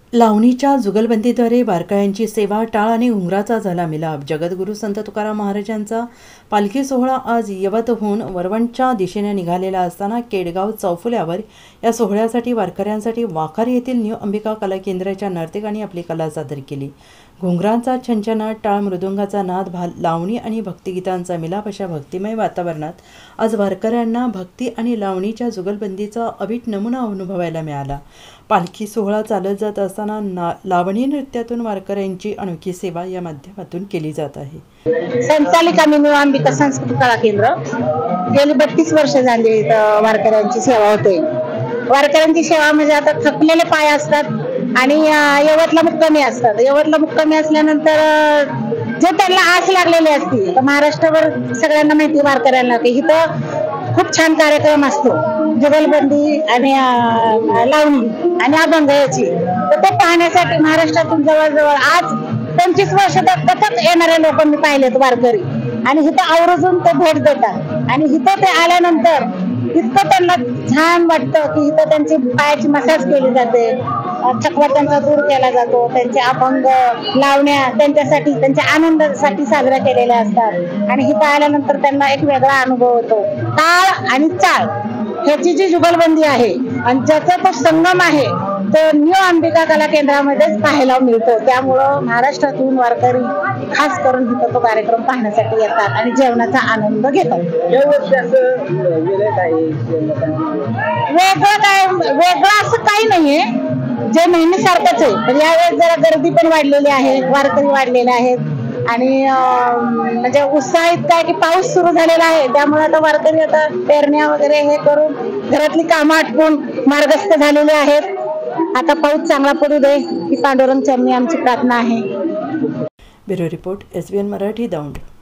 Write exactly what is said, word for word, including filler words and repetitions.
लावणीच्या जुगलबंदीद्वारे वारकऱ्यांची सेवा, टाळ आणि घुंगराचा झाला मिलाप. जगद्गुरू संत तुकाराम महाराजांचा पालखी सोहळा आज यवतहून वरवणच्या दिशेने निघालेला असताना केडगाव चौफुल्यावर या सोहळ्यासाठी वारकऱ्यांसाठी वाखार येथील न्यू अंबिका कला केंद्राच्या नर्तकांनी आपली कला सादर केली. घुंगरांचा छंछनाट, टाळ मृदुंगाचा नाद, भाल लावणी आणि भक्तिगीतांचा मिलाप अशा भक्तिमय वातावरणात आज वारकऱ्यांना भक्ती आणि लावणीच्या जुगलबंदीचा अवीट नमुना अनुभवायला मिळाला. पालखी सोहळा चालत जात असताना ना लावणी नृत्यातून वारकऱ्यांची अनोखी सेवा या माध्यमातून केली जात आहे. संचालिका मी न्यू अंबिका संस्कृत कला केंद्र गेली बत्तीस वर्ष झाली वारकऱ्यांची सेवा होते. वारकऱ्यांची सेवा म्हणजे आता थकलेले पाय असतात आणि यवतला मुक्कामी असतात. यवतला मुक्कामी असल्यानंतर जे त्यांना आस लागलेली असते तर महाराष्ट्रभर सगळ्यांना माहिती वारकऱ्यांना की इथं खूप छान कार्यक्रम असतो, जुगलबंदी आणि लावणी आणि अभंग याची. तर ते पाहण्यासाठी महाराष्ट्रातून जवळजवळ आज पंचवीस वर्ष तर कथक येणारे लोक मी पाहिलेत वारकरी, आणि इथं आवर्जून ते भेट देतात. आणि इथं ते आल्यानंतर इतकं त्यांना छान वाटतं की इथं त्यांची पायाची मसाज केली जाते, थकवा त्यांचा दूर केला जातो, त्यांचे अभंग लावण्या त्यांच्यासाठी त्यांच्या आनंदासाठी साजऱ्या केलेल्या असतात. आणि इथं आल्यानंतर त्यांना एक वेगळा अनुभव होतो. टाळ आणि चाळ ह्याची जी जुगलबंदी आहे आणि ज्याचा तो संगम आहे तो न्यू अंबिका कला केंद्रामध्येच पाहायला मिळतो. त्यामुळं महाराष्ट्रातून वारकरी खास करून इथं तो कार्यक्रम पाहण्यासाठी येतात आणि जेवणाचा आनंद घेतात. वेगळं काय वेगळं असं काही नाहीये, जे नेहमीसारखंच आहे. पण यावेळेस जरा गर्दी पण वाढलेली आहे, वारकरी वाढलेले आहेत आणि म्हणजे उत्साहित काय की पाऊस सुरू झालेला आहे त्यामुळे आता वारकरी आता पेरण्या वगैरे हे करून घरातली कामं आटपून मार्गस्थ झालेले आहेत. आता पाऊस चांगला पडू दे ही पांडुरंग चरणी आमची प्रार्थना आहे. Bureau report, S B N Marathi, Daund.